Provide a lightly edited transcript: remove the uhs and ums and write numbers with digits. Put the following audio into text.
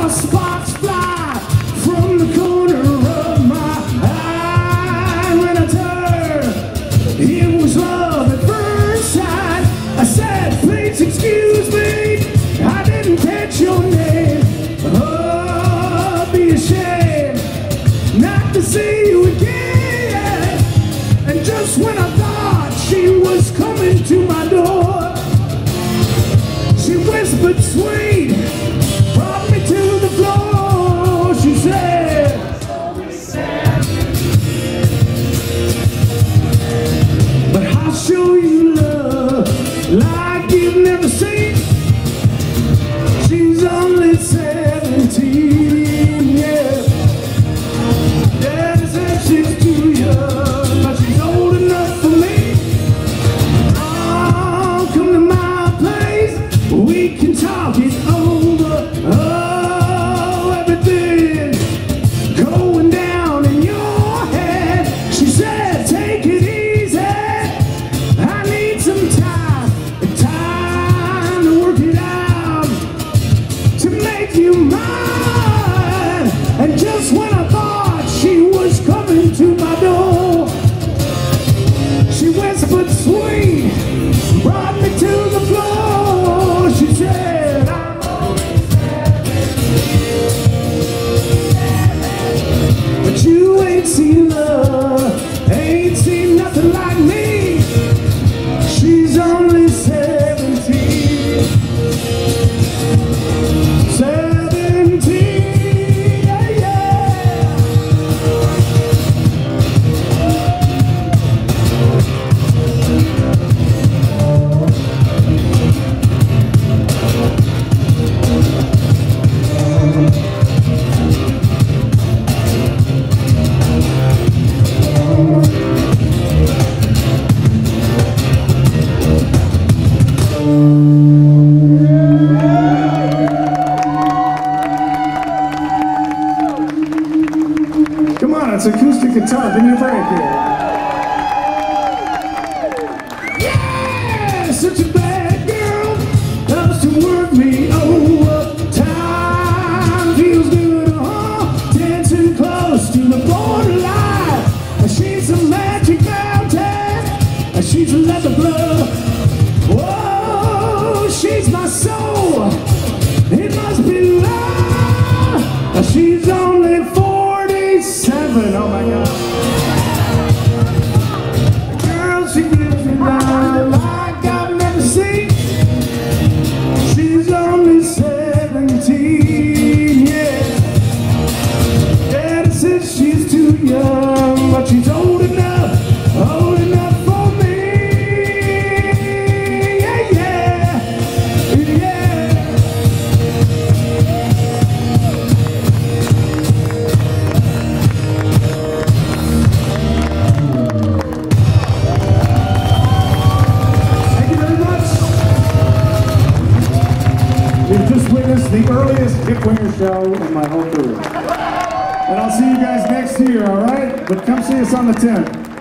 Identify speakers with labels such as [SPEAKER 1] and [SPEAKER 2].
[SPEAKER 1] saw sparks fly from the corner of my eye. When I turned, it was love at first sight. I said, please excuse me, I didn't catch your name. Oh, be ashamed not to see you again. And just when I thought she was coming to my door, she whispered sweet, brought me to the floor. She said, but I'll show you love like you've never seen. She's only 17, yeah. Daddy said she's too young, but she's old enough for me. Oh, come to my place, we can talk it over. Oh, everything going down in your head. She said, take it easy, I need some time to work it out, to make you mine. And just when I thought she was coming to my door, she whispered sweet, brought me to the floor. She said, I'm only 17, but you ain't seen love, ain't seen nothing like me. She's only 17. 17, yeah, yeah. Come on, it's acoustic guitar. Give me a break here. Yeah, such a bad girl, loves to work me over. Time feels good, dancing close to the borderline. She's a magic mountain, she's a leather glove. Whoa, she's my soul, it must be love. She's only 47, oh my God. Girl, she gives me love like I've never seen. She's only 17, yeah. Daddy says she's too young, but she's old enough for me. Yeah, yeah, yeah. Thank you very much. We've just witnessed the earliest Dick Winger show in my whole career. And I'll see you guys next year, all right? But come see us on the 10th.